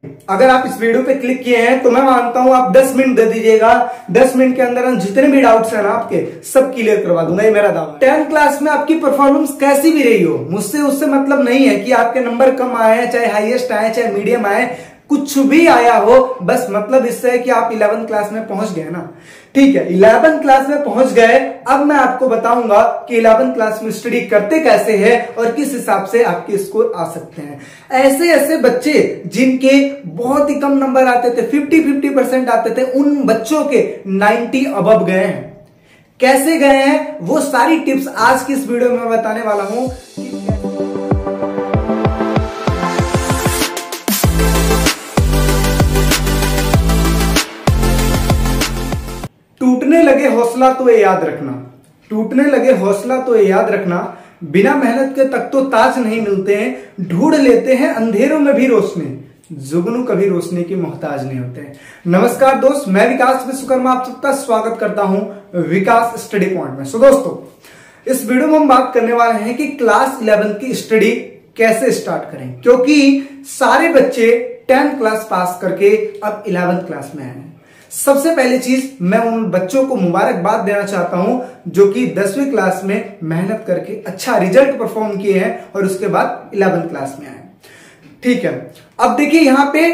अगर आप इस वीडियो पे क्लिक किए हैं तो मैं मानता हूं आप 10 मिनट दे दीजिएगा। 10 मिनट के अंदर जितने भी डाउट्स हैं ना आपके सब क्लियर करवा दूंगा, ये मेरा दावा। 10th क्लास में आपकी परफॉर्मेंस कैसी भी रही हो, मुझसे उससे मतलब नहीं है कि आपके नंबर कम आए हैं, चाहे हाईएस्ट आए, चाहे मीडियम आए, कुछ भी आया हो, बस मतलब इससे है कि आप 11th क्लास में पहुंच गए ना। ठीक है, 11th क्लास में पहुंच गए। अब मैं आपको बताऊंगा कि 11th क्लास में स्टडी करते कैसे हैं और किस हिसाब से आपके स्कोर आ सकते हैं। ऐसे ऐसे बच्चे जिनके बहुत ही कम नंबर आते थे, 50% आते थे, उन बच्चों के 90 अबव गए हैं। कैसे गए हैं वो सारी टिप्स आज की इस वीडियो में मैं बताने वाला हूं। टूटने लगे हौसला तो ये याद रखना, टूटने लगे हौसला तो ये याद रखना, बिना मेहनत के तक तो ताज नहीं मिलते हैं, ढूंढ लेते हैं अंधेरों में भी रोशनी, जुगनू कभी रोशनी की मोहताज नहीं होते हैं। नमस्कार दोस्त, मैं विकास विश्वकर्मा आप सबका स्वागत करता हूं विकास स्टडी पॉइंट में। सो दोस्तों, इस वीडियो में हम बात करने वाले हैं कि क्लास 11 की स्टडी कैसे स्टार्ट करें, क्योंकि सारे बच्चे 10th क्लास पास करके अब 11th क्लास में आए हैं। सबसे पहली चीज, मैं उन बच्चों को मुबारकबाद देना चाहता हूं जो कि 10वीं क्लास में मेहनत करके अच्छा रिजल्ट परफॉर्म किए हैं और उसके बाद 11th क्लास में आए। ठीक है, अब देखिए यहां पे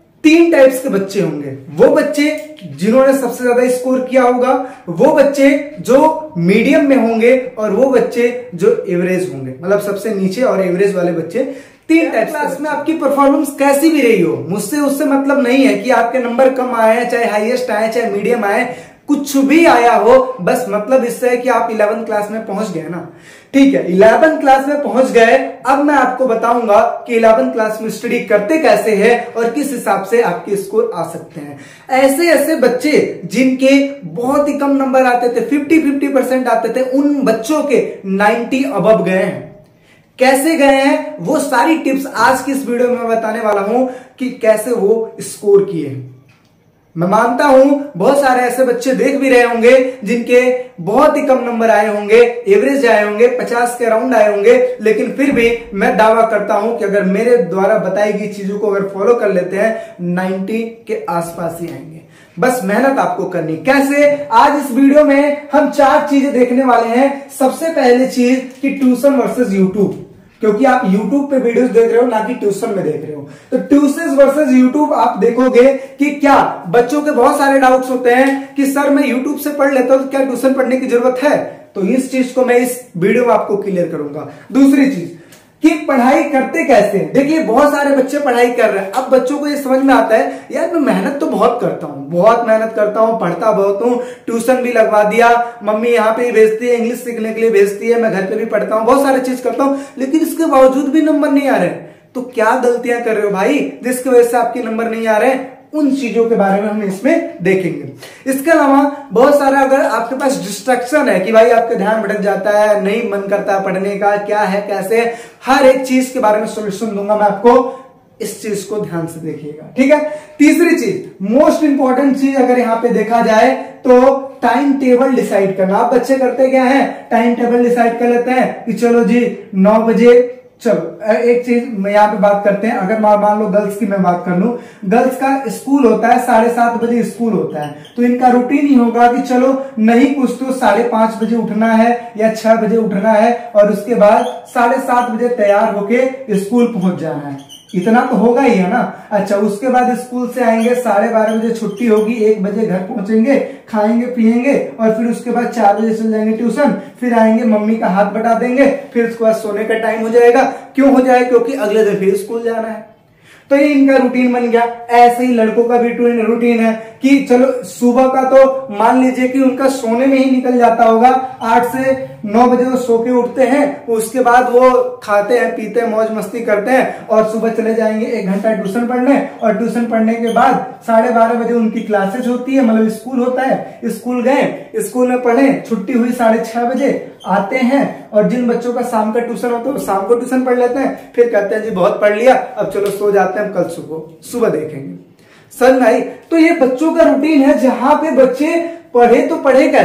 3 टाइप्स के बच्चे होंगे। वो बच्चे जिन्होंने सबसे ज्यादा स्कोर किया होगा, वो बच्चे जो मीडियम में होंगे और वो बच्चे जो एवरेज होंगे, मतलब सबसे नीचे और एवरेज वाले बच्चे। 3 टाइप क्लास में आपकी परफॉर्मेंस कैसी भी रही हो, मुझसे उससे मतलब नहीं है कि आपके नंबर कम आए हैं, चाहे हाईएस्ट आए, चाहे मीडियम आए, कुछ भी आया हो, बस मतलब इससे है कि आप 11th क्लास में पहुंच गए ना। ठीक है, 11th क्लास में पहुंच गए। अब मैं आपको बताऊंगा कि 11th क्लास में स्टडी करते कैसे हैं और किस हिसाब से आपके स्कोर आ सकते हैं। ऐसे ऐसे बच्चे जिनके बहुत ही कम नंबर आते थे, 50% आते थे, उन बच्चों के 90 अबव गए हैं। कैसे गए हैं वो सारी टिप्स आज की इस वीडियो में मैं बताने वाला हूं कि कैसे वो स्कोर किए हैं। मैं मानता हूं बहुत सारे ऐसे बच्चे देख भी रहे होंगे जिनके बहुत ही कम नंबर आए होंगे, एवरेज आए होंगे, 50 के अराउंड आए होंगे, लेकिन फिर भी मैं दावा करता हूं कि अगर मेरे द्वारा बताई गई चीजों को अगर फॉलो कर लेते हैं 90 के आसपास ही आएंगे। बस मेहनत आपको करनी। कैसे? आज इस वीडियो में हम 4 चीजें देखने वाले हैं। सबसे पहली चीज कि ट्यूशन वर्सेस यूट्यूब, क्योंकि आप YouTube पे वीडियोस देख रहे हो, ना कि ट्यूशन में देख रहे हो। तो ट्यूशन वर्सेस YouTube आप देखोगे कि क्या बच्चों के बहुत सारे डाउट्स होते हैं कि सर मैं YouTube से पढ़ लेता हूं तो क्या ट्यूशन पढ़ने की जरूरत है, तो इस चीज को मैं इस वीडियो में आपको क्लियर करूंगा। दूसरी चीज कि पढ़ाई करते कैसे हैं। देखिए बहुत सारे बच्चे पढ़ाई कर रहे हैं, अब बच्चों को ये समझ में आता है यार मैं मेहनत तो बहुत करता हूँ, बहुत मेहनत करता हूँ, पढ़ता बहुत हूँ, ट्यूशन भी लगवा दिया, मम्मी यहाँ पे भेजती है, इंग्लिश सीखने के लिए भेजती है, मैं घर पे भी पढ़ता हूँ, बहुत सारी चीज करता हूँ, लेकिन इसके बावजूद भी नंबर नहीं आ रहे। तो क्या गलतियां कर रहे हो भाई जिसकी वजह से आपके नंबर नहीं आ रहे हैं, उन चीजों के बारे में हम इसमें देखेंगे। इसके अलावा बहुत सारा अगर आपके पास डिस्ट्रैक्शन है कि भाई आपका ध्यान भटक जाता है, नहीं मन करता पढ़ने का, क्या है कैसे, हर एक चीज के बारे में सॉल्यूशन दूंगा मैं आपको, इस चीज को ध्यान से देखिएगा। ठीक है, तीसरी चीज, मोस्ट इंपॉर्टेंट चीज अगर यहाँ पे देखा जाए तो टाइम टेबल डिसाइड करना। आप बच्चे करते क्या है, टाइम टेबल डिसाइड कर लेते हैं कि चलो जी 9 बजे, चलो एक चीज मैं यहाँ पे बात करते हैं। अगर मान लो गर्ल्स की मैं बात कर लूं, गर्ल्स का स्कूल होता है 7:30 बजे स्कूल होता है, तो इनका रूटीन ही होगा कि चलो नहीं कुछ तो 5:30 बजे उठना है या 6 बजे उठना है और उसके बाद 7:30 बजे तैयार होके स्कूल पहुंच जाना है। इतना तो होगा ही है ना। अच्छा, उसके बाद स्कूल से आएंगे, 12:30 बजे छुट्टी होगी, 1 बजे घर पहुंचेंगे, खाएंगे पिएंगे और फिर उसके बाद 4 बजे चल जाएंगे ट्यूशन, फिर आएंगे मम्मी का हाथ बटा देंगे, फिर उसके बाद सोने का टाइम हो जाएगा। क्यों हो जाएगा? क्योंकि अगले दिन फिर स्कूल जाना है। तो ये इनका रूटीन बन गया। ऐसे ही लड़कों का भी रूटीन है कि चलो सुबह का तो मान लीजिए कि उनका सोने में ही निकल जाता होगा, 8 से 9 बजे वो सो के उठते हैं, उसके बाद वो खाते हैं पीते हैं मौज मस्ती करते हैं और सुबह चले जाएंगे 1 घंटा ट्यूशन पढ़ने, और ट्यूशन पढ़ने के बाद 12:30 बजे उनकी क्लासेज होती है, मतलब स्कूल होता है, स्कूल गए, स्कूल में पढ़े, छुट्टी हुई 6:30 बजे, आते हैं और जिन बच्चों का शाम का ट्यूशन होता है वो शाम को ट्यूशन पढ़ लेते हैं, फिर कहते हैं जी बहुत पढ़ लिया, अब चलो सो जाते हैं, कल सुबह देखेंगे। सर नहीं, तो ये बच्चों का रूटीन है जहां पे बच्चे पढ़े तो पढ़े कैसे,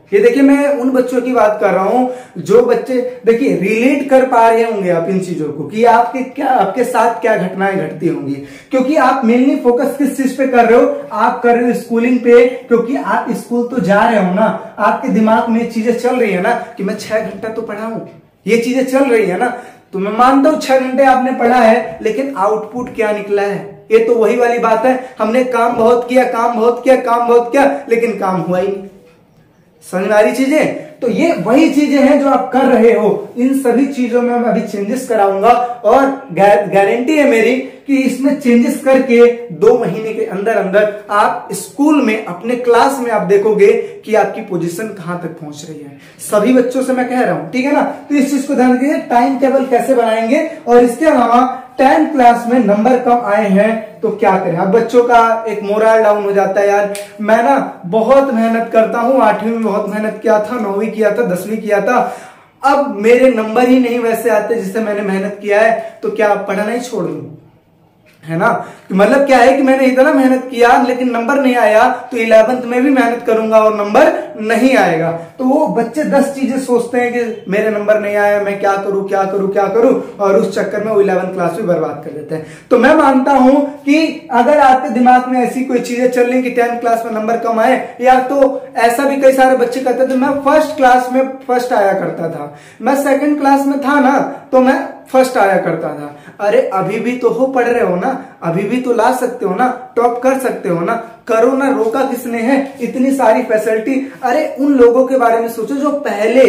ये देखिए, मैं उन बच्चों की बात कर रहा हूं जो बच्चे देखिए रिलेट कर पा रहे होंगे आप इन चीजों को कि आपके साथ क्या घटनाएं घटती होंगी, क्योंकि आप मेनली फोकस किस चीज पे कर रहे हो, आप कर रहे हो स्कूलिंग पे, क्योंकि आप स्कूल तो जा रहे हो ना, आपके दिमाग में चीजें चल रही है ना कि मैं 6 घंटा तो पढ़ा हूं, ये चीजें चल रही है ना। तो मैं मानता हूं 6 घंटे आपने पढ़ा है, लेकिन आउटपुट क्या निकला है? ये तो वही वाली बात है, हमने काम बहुत किया, काम बहुत किया, काम बहुत किया, लेकिन काम हुआ ही नहीं। समझ में आ रही चीजें? तो ये वही चीजें हैं जो आप कर रहे हो। इन सभी चीजों में मैं अभी चेंजेस कराऊंगा और गारंटी है मेरी कि इसमें चेंजेस करके 2 महीने के अंदर अंदर आप स्कूल में अपने क्लास में आप देखोगे कि आपकी पोजीशन कहां तक पहुंच रही है। सभी बच्चों से मैं कह रहा हूं, ठीक है ना। तो इस चीज को ध्यान रखिए, टाइम टेबल कैसे बनाएंगे, और इसके अलावा 10th क्लास में नंबर कम आए हैं तो क्या करें। अब बच्चों का एक मोरल डाउन हो जाता है, यार मैं ना बहुत मेहनत करता हूं, 8वीं में बहुत मेहनत किया था, 9वीं किया था, 10वीं किया था, अब मेरे नंबर ही नहीं वैसे आते जिससे मैंने मेहनत किया है, तो क्या पढ़ना ही छोड़ दूं, है ना। मतलब क्या है कि मैंने इतना मेहनत किया लेकिन नंबर नहीं आया, तो 11th में भी मेहनत करूंगा और नंबर नहीं आएगा। तो वो बच्चे 10 चीजें सोचते हैं कि मेरे नंबर नहीं आया, मैं क्या करूं क्या करूं क्या करूं, और उस चक्कर में वो 11th क्लास भी बर्बाद कर देते हैं। तो मैं मानता हूं कि अगर आपके दिमाग में ऐसी कोई चीजें चल रही कि 10th क्लास में नंबर कम आए, या तो ऐसा भी कई सारे बच्चे कहते थे मैं फर्स्ट क्लास में फर्स्ट आया करता था, मैं 2nd क्लास में था ना तो मैं फर्स्ट आया करता था। अरे अभी भी तो हो, पढ़ रहे हो ना, अभी भी तो ला सकते हो ना, टॉप कर सकते हो ना, करो ना, रोका किसने है, इतनी सारी फैसिलिटी। अरे उन लोगों के बारे में सोचो जो पहले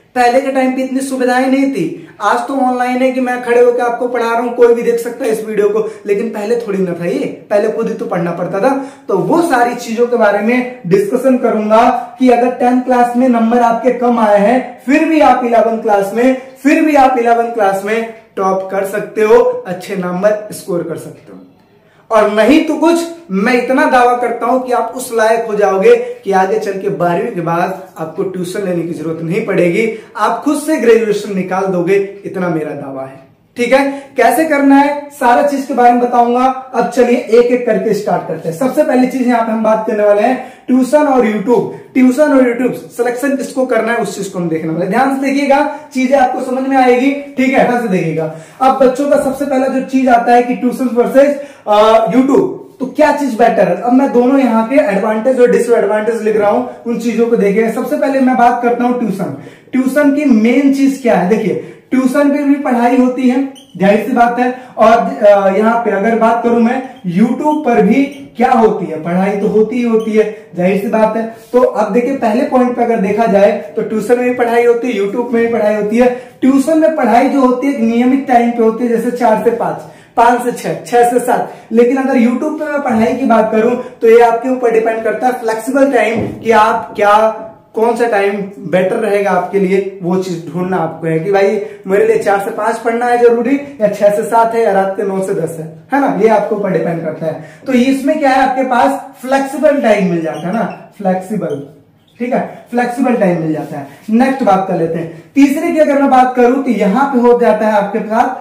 के टाइम पे इतनी सुविधाएं नहीं थी। आज तो ऑनलाइन है कि मैं खड़े होकर आपको पढ़ा रहा हूं, कोई भी देख सकता है इस वीडियो को, लेकिन पहले थोड़ी ना था ये, पहले खुद ही तो पढ़ना पड़ता था। तो वो सारी चीजों के बारे में डिस्कशन करूंगा कि अगर 10th क्लास में नंबर आपके कम आए हैं, फिर भी आप 11th क्लास में टॉप कर सकते हो, अच्छे नंबर स्कोर कर सकते हो, और नहीं तो कुछ मैं इतना दावा करता हूं कि आप उस लायक हो जाओगे कि आगे चल के 12वीं के बाद आपको ट्यूशन लेने की जरूरत नहीं पड़ेगी, आप खुद से ग्रेजुएशन निकाल दोगे, इतना मेरा दावा है। ठीक है, कैसे करना है सारा चीज के बारे में बताऊंगा। अब चलिए एक एक करके स्टार्ट करते हैं। सबसे पहली चीज यहाँ पे हम बात करने वाले हैं ट्यूशन और यूट्यूब सिलेक्शन किसको करना है उस चीज को हम देखने वाले। ध्यान से देखिएगा, चीजें आपको समझ में आएगी, ठीक है, ध्यान से देखिएगा। अब बच्चों का सबसे पहला जो चीज आता है कि ट्यूशन वर्सेस यूट्यूब, तो क्या चीज बेटर है। अब मैं दोनों यहाँ के एडवांटेज और डिसएडवांटेज लिख रहा हूं, उन चीजों को देखिए। सबसे पहले मैं बात करता हूं ट्यूशन की मेन चीज क्या है। देखिए ट्यूशन पे भी पढ़ाई होती है, जाहिर सी बात है, और यहाँ पे अगर बात करूं मैं यूट्यूब पर भी क्या होती है, पढ़ाई तो होती ही होती है, जाहिर सी बात है। तो अब देखिए पहले पॉइंट पे अगर देखा जाए तो ट्यूशन में भी पढ़ाई होती है, यूट्यूब में भी पढ़ाई होती है। ट्यूशन में पढ़ाई जो होती है एक नियमित टाइम पे होती है, जैसे 4 से 5, 5 से 6, 6 से 7। लेकिन अगर यूट्यूब पे मैं पढ़ाई की बात करूं तो ये आपके ऊपर डिपेंड करता है फ्लेक्सिबल टाइम, कि आप कौन सा टाइम बेटर रहेगा आपके लिए, वो चीज ढूंढना आपको है कि भाई मेरे लिए 4 से 5 पढ़ना है जरूरी, या 6 से 7 है, या रात के 9 से 10 है ना, ये आपके ऊपर डिपेंड करता है। तो इसमें क्या है, आपके पास फ्लेक्सिबल टाइम मिल जाता है ना, फ्लेक्सिबल, ठीक है, फ्लेक्सिबल टाइम मिल जाता है। नेक्स्ट बात कर लेते हैं तीसरे की। अगर मैं बात करूं तो यहां पे हो जाता है आपके साथ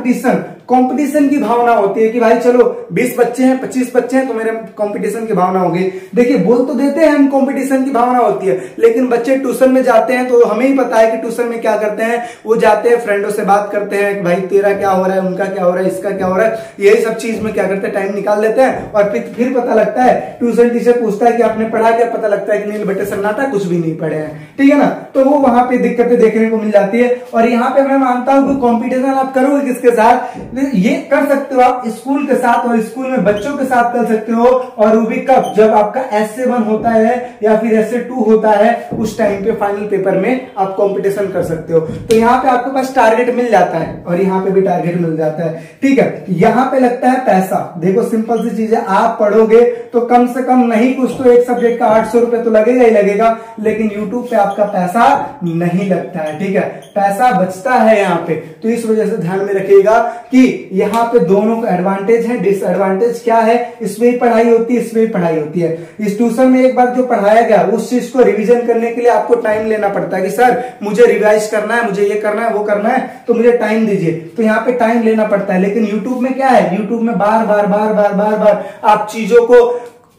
कंपटीशन की भावना होती है कि भाई चलो 20 बच्चे हैं, 25 बच्चे हैं, तो मेरे कंपटीशन की भावना होगी। देखिए बोल तो देते हैं हम कंपटीशन की भावना होती है, लेकिन बच्चे ट्यूशन में जाते हैं तो हमें ही पता है कि ट्यूशन में क्या करते हैं, वो जाते हैं फ्रेंडों से बात करते हैं, भाई तेरा क्या हो रहा है, उनका क्या हो रहा है, इसका क्या हो रहा है, यही सब चीज में क्या करते हैं, टाइम निकाल लेते हैं। और फिर पता लगता है, ट्यूशन टीचर पूछता है कि आपने पढ़ा क्या, पता लगता है कि नहीं बेटे सन्नाटा, कुछ भी नहीं पढ़े हैं, ठीक है ना। तो वो वहां पे दिक्कतें देखने को मिल जाती है। और यहाँ पे मैं मानता हूं कि कॉम्पिटिशन आप करोगे किसके साथ, ये कर सकते हो आप स्कूल के साथ, और स्कूल में बच्चों के साथ कर सकते हो। और वो भी कब, जब आपका SA1 होता है या फिर SA2 होता है, उस टाइम पे फाइनल पेपर में आप कंपटीशन कर सकते हो। तो यहाँ पे आपके पास टारगेट मिल जाता है, और यहाँ पे भी टारगेट मिल जाता है, ठीक है। यहाँ पे लगता है पैसा, देखो सिंपल सी चीज है, आप पढ़ोगे तो कम से कम नहीं कुछ तो एक सब्जेक्ट का 800 रुपए तो लगेगा ही लगेगा, लेकिन यूट्यूब पे आपका पैसा नहीं लगता है, ठीक है, पैसा बचता है यहाँ पे। तो इस वजह से ध्यान में रखिएगा कि यहाँ पे दोनों का एडवांटेज है, डिसएडवांटेज क्या है, इसमें भी पढ़ाई होती है, इसमें भी पढ़ाई होती है। इस ट्यूशन में एक बार जो पढ़ाया गया उस चीज को रिवीजन करने के लिए आपको टाइम लेना पड़ता है कि सर मुझे रिवाइज करना है, मुझे ये करना है, वो करना है, तो मुझे टाइम दीजिए, तो यहाँ पे टाइम लेना पड़ता है। लेकिन यूट्यूब में क्या है, यूट्यूब में बार बार आप चीजों को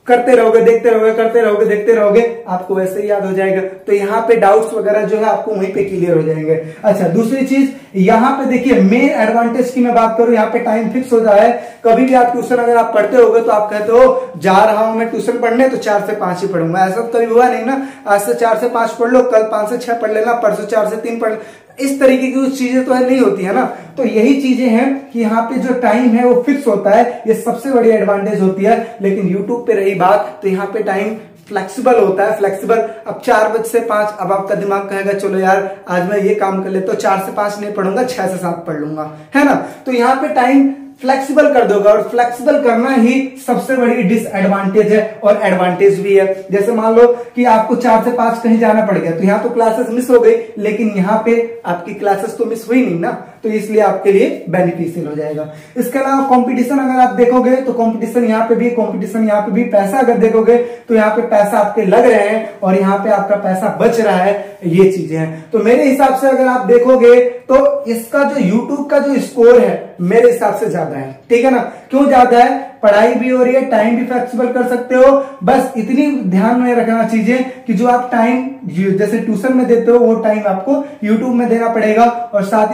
करते रहोगे, देखते रहोगे, करते रहोगे, देखते रहोगे, आपको वैसे ही याद हो जाएगा। तो यहाँ पे डाउट्स वगैरह जो है आपको वहीं पे क्लियर हो जाएंगे। अच्छा, दूसरी चीज यहाँ पे देखिए, मेन एडवांटेज की मैं बात करूं, यहाँ पे टाइम फिक्स हो जाए। कभी भी आप ट्यूशन अगर आप पढ़ते होगे तो आप कहते हो जा रहा हूं मैं ट्यूशन पढ़ने, तो 4 से 5 ही पढ़ूंगा। ऐसा तो कभी हुआ नहीं ना, आज से 4 से 5 पढ़ लो, कल 5 से 6 पढ़ लेना, परसों 4 से 3 पढ़, इस तरीके की कुछ चीजें तो है नहीं होती है ना। तो यही चीजें हैं कि यहाँ पे जो टाइम है वो फिक्स होता है, ये सबसे बड़ी एडवांटेज होती है। लेकिन यूट्यूब पे रही बात, तो यहाँ पे टाइम फ्लेक्सिबल होता है, फ्लेक्सिबल। अब 4 बजे से 5, अब आपका दिमाग कहेगा चलो यार आज मैं ये काम कर लेता हूँ, 4 से 5 नहीं पढ़ूंगा, 6 से 7 पढ़ लूंगा, है ना। तो यहाँ पे टाइम फ्लेक्सिबल कर दोगे, और फ्लेक्सिबल करना ही सबसे बड़ी डिसएडवांटेज है और एडवांटेज भी है। जैसे मान लो कि आपको 4 से 5 कहीं जाना पड़ गया, तो यहाँ तो क्लासेस मिस हो गई, लेकिन यहाँ पे आपकी क्लासेस तो मिस हुई नहीं ना, तो इसलिए आपके लिए बेनिफिशियल हो जाएगा। इसके अलावा कंपटीशन अगर आप देखोगे तो कंपटीशन यहाँ पे भी, कंपटीशन यहाँ पे भी। पैसा अगर देखोगे तो यहाँ पे पैसा आपके लग रहे हैं और यहाँ पे आपका पैसा बच रहा है, ये चीजें हैं। तो मेरे हिसाब से अगर आप देखोगे तो इसका जो यूट्यूब का जो स्कोर है मेरे हिसाब से ज्यादा है, ठीक है ना। क्यों ज्यादा है? पढ़ाई भी हो रही है, टाइम भी फ्लेक्सिबल कर सकते हो। बस इतनी ध्यान में रखना चीजें कि जो आप टाइम जैसे ट्यूशन में देते हो वो टाइम आपको यूट्यूब में देना पड़ेगा। और साथ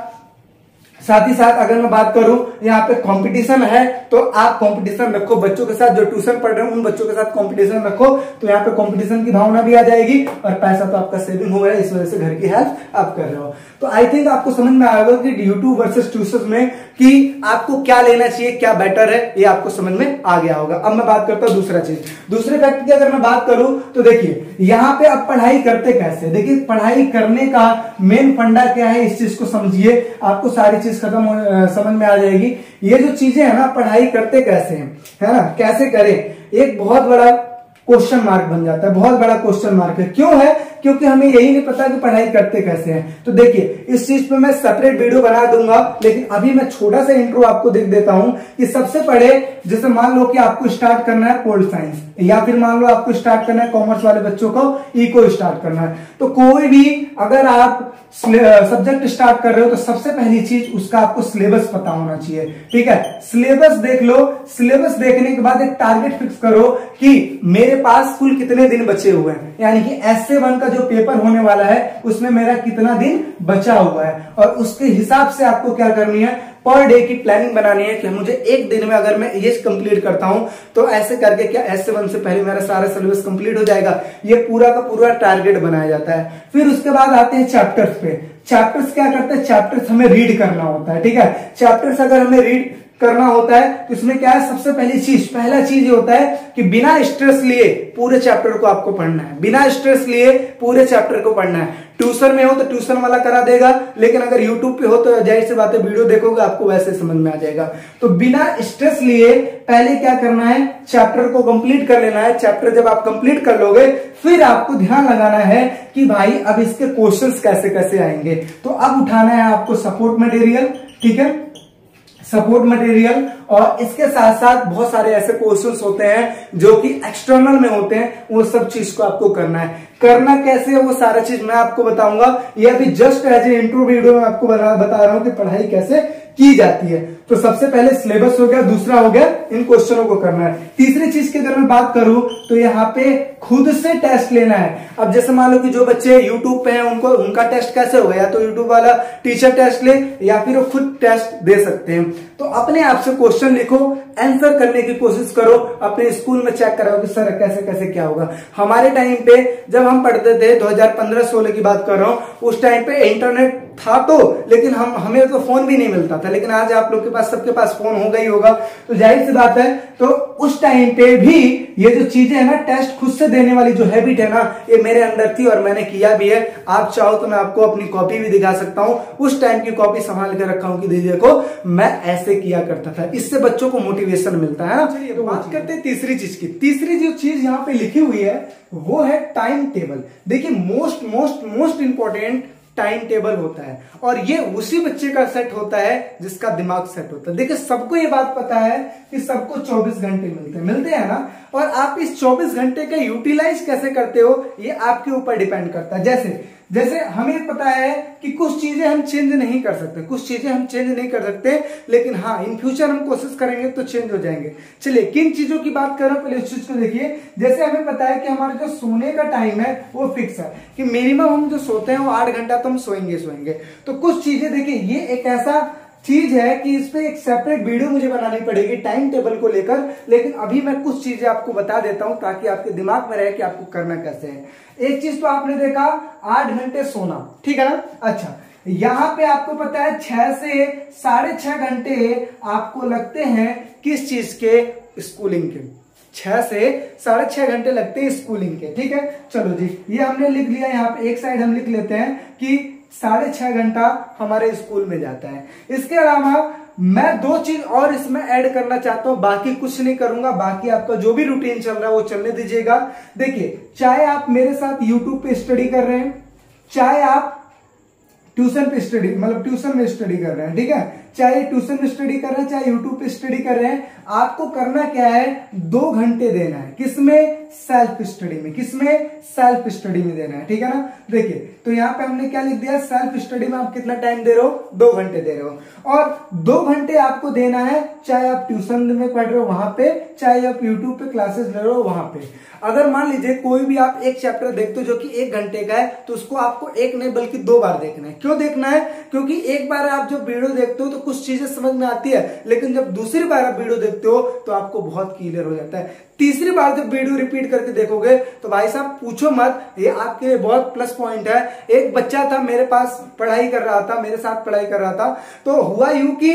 ही साथ अगर मैं बात करूं यहाँ पे कंपटीशन है, तो आप कंपटीशन रखो बच्चों के साथ, जो ट्यूशन पढ़ रहे हो उन बच्चों के साथ कंपटीशन रखो, तो यहाँ पे कंपटीशन की भावना भी आ जाएगी और पैसा तो आपका सेविंग हो रहा है, इस वजह से घर की हेल्प आप कर रहे हो। तो आई थिंक आपको समझ में आएगा कि यूट्यूब वर्सेस ट्यूशन में कि आपको क्या लेना चाहिए, क्या बेटर है, ये आपको समझ में आ गया होगा। अब मैं बात करता हूं दूसरे फैक्ट की अगर मैं बात करूं तो देखिए यहाँ पे आप पढ़ाई करते कैसे। देखिए पढ़ाई करने का मेन फंडा क्या है, इस चीज को समझिए, आपको सारी चीज समझ में आ जाएगी। ये जो चीजें है ना, पढ़ाई करते कैसे हैं, है ना, कैसे करें, एक बहुत बड़ा क्वेश्चन मार्क बन जाता है, बहुत बड़ा क्वेश्चन मार्क है। क्यों है? क्योंकि हमें यही नहीं पता कि पढ़ाई करते कैसे हैं। तो देखिए इस चीज पे मैं सेपरेट वीडियो बना दूंगा, लेकिन अभी मैं छोटा सा इंट्रो आपको देख देता हूं कि सबसे पहले जैसे मान लो कि आपको स्टार्ट करना है पोल साइंस, या फिर मान लो आपको स्टार्ट करना है कॉमर्स वाले बच्चों को इको स्टार्ट करना है, तो कोई भी अगर आप सब्जेक्ट स्टार्ट कर रहे हो तो सबसे पहली चीज उसका आपको सिलेबस पता होना चाहिए, ठीक है। सिलेबस देख लो, सिलेबस देखने के बाद एक टारगेट फिक्स करो कि मेरे पास कुल कितने दिन बचे हुए हैं, यानी कि एसए1 का जो पेपर होने वाला है उसमें मेरा कितना दिन बचा हुआ है, और उसके हिसाब से आपको क्या करनी है, पर डे की प्लानिंग बनानी है कि मुझे एक दिन में अगर मैं ये कंप्लीट करता हूं तो ऐसे करके क्या एसए1 से पहले मेरा सारा सिलेबस कंप्लीट हो जाएगा। ये पूरा का पूरा टारगेट बनाया जाता है। फिर उसके बाद आते हैं चैप्टर्स पे। चैप्टर्स क्या करते हैं, चैप्टर्स हमें रीड करना होता है, ठीक है। चैप्टर्स अगर हमें रीड करना होता है तो इसमें क्या है, सबसे पहला चीज ये होता है कि बिना स्ट्रेस लिए पूरे चैप्टर को आपको पढ़ना है, बिना स्ट्रेस लिए पूरे चैप्टर को पढ़ना है। ट्यूशन में हो तो ट्यूशन वाला करा देगा, लेकिन अगर यूट्यूब पे हो तो जाहिर सी बात है वीडियो देखोगे आपको वैसे समझ में आ जाएगा। तो बिना स्ट्रेस लिए पहले क्या करना है, चैप्टर को कंप्लीट कर लेना है। चैप्टर जब आप कंप्लीट कर लोगे फिर आपको ध्यान लगाना है कि भाई अब इसके क्वेश्चंस कैसे कैसे आएंगे। तो अब उठाना है आपको सपोर्ट मटेरियल, ठीक है, सपोर्ट मटेरियल, और इसके साथ साथ बहुत सारे ऐसे क्वेश्चंस होते हैं जो कि एक्सटर्नल में होते हैं, वो सब चीज को आपको करना है। करना कैसे है वो सारा चीज मैं आपको बताऊंगा, ये अभी just as a intro video में आपको बता रहा हूं कि पढ़ाई कैसे की जाती है। तो सबसे पहले सिलेबस हो गया, दूसरा हो गया इन क्वेश्चनों को करना है। तीसरी चीज की अगर मैं बात करूं तो यहाँ पे खुद से टेस्ट लेना है। अब जैसे मान लो कि जो बच्चे यूट्यूब पे हैं उनका टेस्ट कैसे होगा, या तो यूट्यूब वाला टीचर टेस्ट ले या फिर वो खुद टेस्ट दे सकते हैं। तो अपने आप से क्वेश्चन लिखो, आंसर करने की कोशिश करो, अपने स्कूल में चेक कराओ कि सर कैसे कैसे क्या होगा। हमारे टाइम पे जब हम पढ़ते थे 2015-16 की बात कर रहा हूं, उस टाइम पे इंटरनेट था तो, लेकिन हमें तो फोन भी नहीं मिलता था, लेकिन आज आप लोग के पास सबके पास फोन हो गई होगा, तो जाहिर सी बात है। तो उस टाइम पे भी ये जो चीजें है ना, टेस्ट खुद से देने वाली जो हैबिट है ना, ये मेरे अंदर थी और मैंने किया भी है। आप चाहो तो मैं आपको अपनी कॉपी भी दिखा सकता हूं, उस टाइम की कॉपी संभाल के रखा हूं कि दीदी देखो मैं ऐसे किया करता था। इससे बच्चों को मोटिवेशन मिलता है ना। चलिए तो बात करते हैं तीसरी चीज की। तीसरी जो चीज यहाँ पे लिखी हुई है वो है टाइम टेबल। देखिए मोस्ट इंपॉर्टेंट टाइम टेबल होता है, और ये उसी बच्चे का सेट होता है जिसका दिमाग सेट होता है। देखिए सबको ये बात पता है कि सबको 24 घंटे मिलते हैं ना, और आप इस 24 घंटे का यूटिलाइज कैसे करते हो ये आपके ऊपर डिपेंड करता है। जैसे हमें पता है कि कुछ चीजें हम चेंज नहीं कर सकते, कुछ चीजें हम चेंज नहीं कर सकते, लेकिन हाँ इन फ्यूचर हम कोशिश करेंगे तो चेंज हो जाएंगे। चलिए किन चीजों की बात कर रहा हूं, पहले इस चीज को देखिए। जैसे हमें पता है कि हमारा जो सोने का टाइम है वो फिक्स है कि मिनिमम हम जो सोते हैं वो 8 घंटा तो हम सोएंगे। तो कुछ चीजें देखिए, ये एक ऐसा चीज है कि इस पे एक सेपरेट वीडियो मुझे बनानी पड़ेगी टाइम टेबल को लेकर, लेकिन अभी मैं कुछ चीजें आपको बता देता हूं ताकि आपके दिमाग में रहे कि आपको करना कैसे है। एक चीज तो आपने देखा 8 घंटे सोना, ठीक है ना। अच्छा, यहां पे आपको पता है 6 से 6.5 घंटे आपको लगते हैं किस चीज के, स्कूलिंग के। 6 से 6.5 घंटे लगते हैं स्कूलिंग के, ठीक है। चलो जी, ये हमने लिख लिया। यहाँ पे एक साइड हम लिख लेते हैं कि 6.5 घंटा हमारे स्कूल में जाता है। इसके अलावा मैं 2 चीज और इसमें ऐड करना चाहता हूं, बाकी कुछ नहीं करूंगा। बाकी आपका जो भी रूटीन चल रहा है वो चलने दीजिएगा। देखिए, चाहे आप मेरे साथ यूट्यूब पे स्टडी कर रहे हैं, चाहे आप ट्यूशन पे स्टडी मतलब ट्यूशन में स्टडी कर रहे हैं, ठीक है, चाहे ट्यूशन में स्टडी कर रहे हैं चाहे यूट्यूब पे स्टडी कर रहे हैं, आपको करना क्या है, 2 घंटे देना है। किसमें, सेल्फ स्टडी में। किसमें, सेल्फ स्टडी में देना है, ठीक है ना। देखिए, तो यहाँ पे हमने क्या लिख दिया, सेल्फ स्टडी में आप कितना टाइम दे रहे हो, 2 घंटे दे रहे हो। और 2 घंटे आपको देना है, चाहे आप ट्यूशन में पढ़ रहे हो वहां पे, चाहे आप यूट्यूब पे क्लासेस ले रहे हो वहां पे। अगर मान लीजिए कोई भी आप एक चैप्टर देखते हो जो कि 1 घंटे का है, तो उसको आपको एक नहीं बल्कि 2 बार देखना है। क्यों देखना है, क्योंकि एक बार आप जब वीडियो देखते हो तो कुछ चीजें समझ में आती है, लेकिन जब दूसरी बार आप वीडियो देखते हो तो आपको बहुत क्लियर हो जाता है। तीसरी बार जब वीडियो रिपीट करके देखोगे तो भाई साहब पूछो मत, ये आपके लिए बहुत प्लस पॉइंट है। एक बच्चा था मेरे पास, पढ़ाई कर रहा था, मेरे साथ पढ़ाई कर रहा था, तो हुआ यूं कि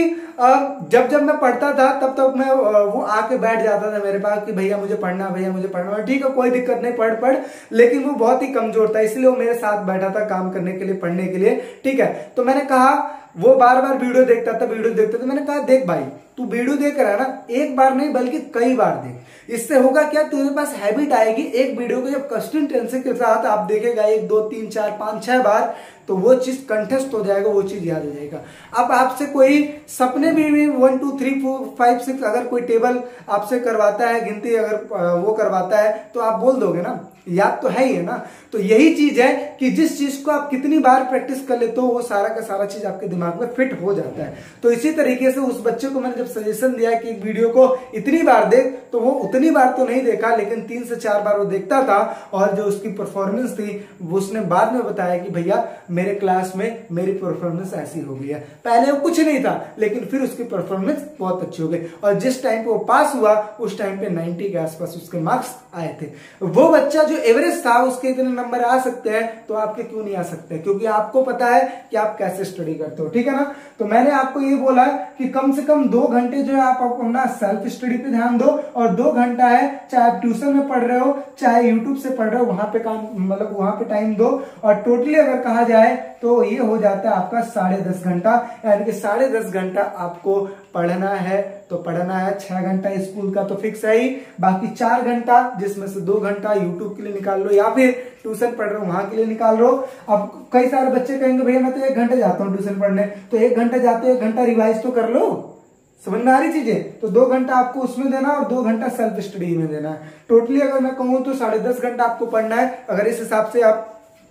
जब मैं पढ़ता था तब मैं वो आके बैठ जाता था मेरे पास कि भैया मुझे पढ़ना, भैया मुझे पढ़ना। ठीक है, कोई दिक्कत नहीं, पढ़। लेकिन वो बहुत ही कमजोर था, इसलिए वो मेरे साथ बैठा था काम करने के लिए, पढ़ने के लिए, ठीक है। तो मैंने कहा, वो बार बार वीडियो देखता था, मैंने कहा देख भाई, तू वीडियो देख रहा है ना, एक बार नहीं बल्कि कई बार देख। इससे होगा क्या, तुम्हारे पास हैबिट आएगी। एक वीडियो को जब कंसिस्टेंसी के साथ आप देखेगा 1 2 3 4 5 6 बार, तो वो चीज कंठस्थ हो जाएगा, वो चीज याद हो जाएगा। अब आपसे कोई सपने भी 1 2 3 4 5 6 अगर कोई टेबल आपसे करवाता है, गिनती अगर वो करवाता है, तो आप बोल दोगे ना, याद तो है ही है ना। तो यही चीज है कि जिस चीज को आप कितनी बार प्रैक्टिस कर लेते हो, वो सारा का सारा चीज आपके दिमाग में फिट हो जाता है। तो इसी तरीके से उस बच्चे को मैंने जब सजेशन दिया कि एक वीडियो को इतनी बार देख, तो वो उतनी बार तो नहीं देखा, लेकिन 3 से 4 बार वो देखता था। और जो उसकी परफॉर्मेंस थी, वो उसने बाद में बताया कि भैया मेरे क्लास में मेरी परफॉर्मेंस ऐसी हो गई है। पहले वो कुछ नहीं था, लेकिन फिर उसकी परफॉर्मेंस बहुत अच्छी हो गई, और जिस टाइम पे वो पास हुआ उस टाइम पे 90 के आसपास उसके मार्क्स आए थे। वो बच्चा जो एवरेज था, उसके इतने नंबर आ सकते हैं, तो आपके क्यों नहीं आ सकते, क्योंकि आपको पता है कि आप कैसे स्टडी करते हो, ठीक है ना। तो मैंने आपको ये बोला कि कम से कम 2 घंटे जो है आप अपना सेल्फ स्टडी पे ध्यान दो, और 2 घंटा है, चाहे आप ट्यूशन में पढ़ रहे हो चाहे यूट्यूब से पढ़ रहे हो, वहां पे काम मतलब वहां पे टाइम दो। और टोटली अगर कहा जाए तो ये हो जाता है आपका 10.5 घंटा, यानी कि 10.5 घंटा आपको पढ़ना है। तो पढ़ना है, 6 घंटा स्कूल का तो फिक्स है ही, बाकी 4 घंटा जिसमें से 2 घंटा यूट्यूब के लिए निकाल लो, या फिर ट्यूशन पढ़ रहे हो वहां के लिए निकाल लो। अब कई सारे बच्चे कहेंगे भैया मैं तो 1 घंटे जाता हूँ ट्यूशन पढ़ने, तो 1 घंटे जाते हो, 1 घंटा रिवाइज तो कर लो, समझ में आ रही चीजें। तो 2 घंटा आपको उसमें देना और 2 घंटा सेल्फ स्टडी में देना है। टोटली अगर मैं कहूँ तो 10.5 घंटा आपको पढ़ना है। अगर इस हिसाब से आप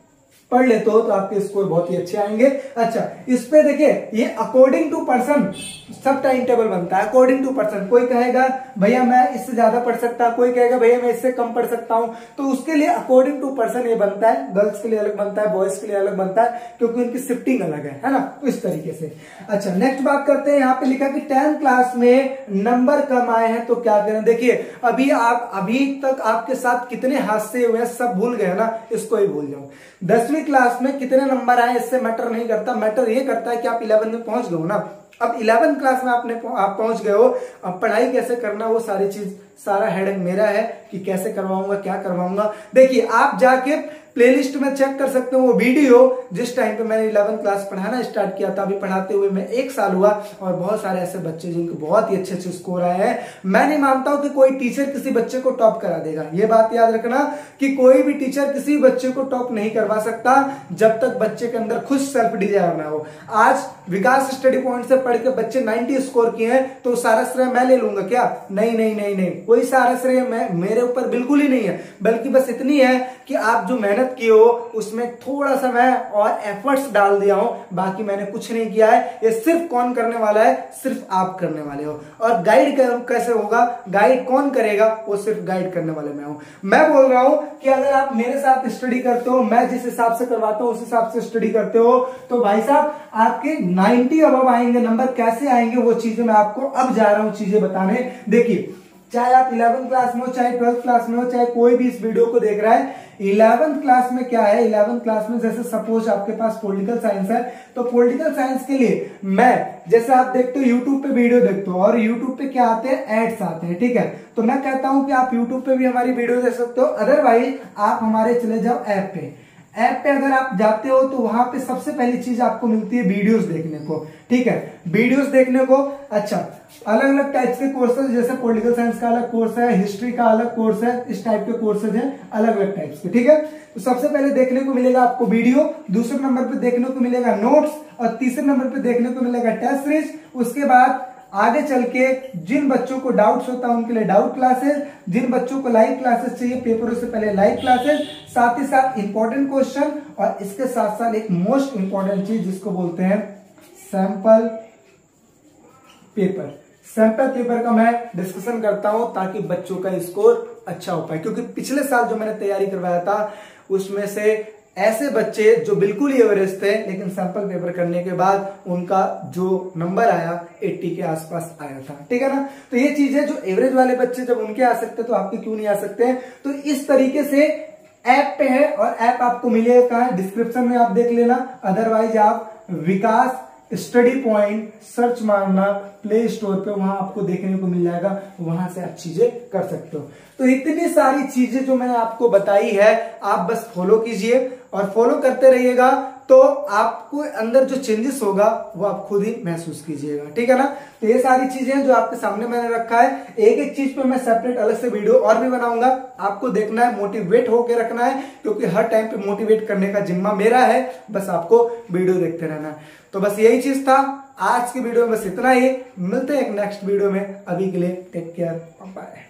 पढ़ लेते हो तो आपके स्कोर बहुत ही अच्छे आएंगे। अच्छा, इस पे देखिए, ये अकॉर्डिंग टू पर्सन सब टाइम टेबल बनता है, अकॉर्डिंग टू पर्सन। कोई कहेगा भैया मैं इससे ज्यादा पढ़ सकता, कोई कहेगा भैया मैं इससे कम पढ़ सकता हूं। तो उसके लिए अकॉर्डिंग टू पर्सन ये बनता है। गर्ल्स के लिए अलग बनता है, बॉयज के लिए अलग बनता है, क्योंकि उनकी शिफ्टिंग अलग है ना। तो इस तरीके से। अच्छा, नेक्स्ट बात करते हैं। यहाँ पे लिखा कि 10th क्लास में नंबर कम आए हैं तो क्या करें। देखिए, अभी तक आपके साथ कितने हादसे हुए सब भूल गए ना, इसको ही भूल जाओ। 10वीं क्लास में कितने नंबर आए इससे मैटर नहीं करता, मैटर ये करता है कि आप 11th में पहुंच गए हो ना। अब 11th क्लास में आप पहुंच गए हो, अब पढ़ाई कैसे करना वो सारी चीज, सारा हेडेक मेरा है कि कैसे करवाऊंगा, क्या करवाऊंगा। देखिए, आप जाके प्लेलिस्ट में चेक कर सकते हो वो वीडियो जिस टाइम पे मैंने 11th क्लास पढ़ाना स्टार्ट किया था। अभी पढ़ाते हुए मैं 1 साल हुआ, और बहुत सारे ऐसे बच्चे जिनके बहुत ही अच्छे अच्छे स्कोर आए हैं। मैं नहीं मानता हूं कि कोई टीचर किसी बच्चे को टॉप करा देगा। ये बात याद रखना कि कोई भी टीचर किसी बच्चे को टॉप नहीं करवा सकता जब तक बच्चे के अंदर खुद सेल्फ डिजायर ना हो। आज विकास स्टडी पॉइंट से पढ़ के बच्चे 90 स्कोर किए हैं तो सारा श्रेय मैं ले लूंगा क्या? नहीं नहीं नहीं नहीं, कोई सारा श्रेय मेरे ऊपर बिल्कुल ही नहीं है, बल्कि बस इतनी है कि आप जो मेहनत किए हो उसमें थोड़ा सा मैं और एफर्ट्स डाल दिया हूं, बाकी मैंने कुछ नहीं किया है। ये सिर्फ कौन करने वाला है? सिर्फ आप करने वाले हो। और गाइड कैसे होगा? गाइड कौन करेगा? वो सिर्फ गाइड करने वाले मैं हूं। मैं बोल रहा हूं कि अगर आप मेरे साथ स्टडी करते हो, मैं जिस हिसाब से करवाता हूं उस हिसाब से स्टडी करते हो, तो भाई साहब आपके 90 अबव आएंगे। नंबर कैसे आएंगे वो चीजें मैं आपको अब जा रहा हूं चीजें बताने। देखिए, चाहे आप 11th क्लास में हो, चाहे 12th क्लास में हो, चाहे कोई भी इस वीडियो को देख रहा है, 11th क्लास में क्या है? 11th क्लास में जैसे सपोज आपके पास पॉलिटिकल साइंस है, तो पॉलिटिकल साइंस के लिए मैं, जैसे आप देखते हो यूट्यूब पे वीडियो देखते हो और यूट्यूब पे क्या आते हैं? एड्स आते हैं, ठीक है? तो मैं कहता हूं कि आप यूट्यूब पे भी हमारी वीडियो देख सकते हो, अदरवाइज आप हमारे चले जाओ ऐप पे। ऐप पे अगर आप जाते हो तो वहां पे सबसे पहली चीज आपको मिलती है वीडियोस देखने को, ठीक है? वीडियोस देखने को, अच्छा, अलग अलग टाइप्स के कोर्सेज, जैसे पॉलिटिकल साइंस का अलग कोर्स है, हिस्ट्री का अलग कोर्स है, इस टाइप के कोर्सेज हैं अलग अलग टाइप्स के, ठीक है? तो सबसे पहले देखने को मिलेगा आपको वीडियो, दूसरे नंबर पे देखने को मिलेगा नोट्स, और तीसरे नंबर पे देखने को मिलेगा टेस्ट सीरीज। उसके बाद आगे चल के जिन बच्चों को डाउट्स होता है उनके लिए डाउट क्लासेस, जिन बच्चों को लाइव क्लासेस चाहिए पेपरों से पहले लाइव क्लासेस, साथ ही साथ इंपॉर्टेंट क्वेश्चन, और इसके साथ साथ एक मोस्ट इंपॉर्टेंट चीज जिसको बोलते हैं सैंपल पेपर। सैंपल पेपर का मैं डिस्कशन करता हूं ताकि बच्चों का स्कोर अच्छा हो पाए, क्योंकि पिछले साल जो मैंने तैयारी करवाया था उसमें से ऐसे बच्चे जो बिल्कुल ही एवरेज थे, लेकिन सैंपल पेपर करने के बाद उनका जो नंबर आया 80 के आसपास आया था, ठीक है ना? तो ये चीज है, जो एवरेज वाले बच्चे जब उनके आ सकते तो आपके क्यों नहीं आ सकते? तो इस तरीके से ऐप पे है, और ऐप आपको मिलेगा डिस्क्रिप्शन में, आप देख लेना। अदरवाइज आप विकास स्टडी पॉइंट सर्च मारना प्ले स्टोर पे, वहां आपको देखने को मिल जाएगा, वहां से आप चीजें कर सकते हो। तो इतनी सारी चीजें जो मैंने आपको बताई है, आप बस फॉलो कीजिए, और फॉलो करते रहिएगा तो आपको अंदर जो चेंजेस होगा वो आप खुद ही महसूस कीजिएगा, ठीक है ना? तो ये सारी चीजें जो आपके सामने मैंने रखा है, एक एक चीज पे मैं सेपरेट अलग से वीडियो और भी बनाऊंगा। आपको देखना है, मोटिवेट होकर रखना है, क्योंकि हर टाइम पे मोटिवेट करने का जिम्मा मेरा है, बस आपको वीडियो देखते रहना है। तो बस यही चीज था आज की वीडियो में, बस इतना ही। मिलते हैं एक नेक्स्ट वीडियो में, अभी के लिए टेक केयर, बाय।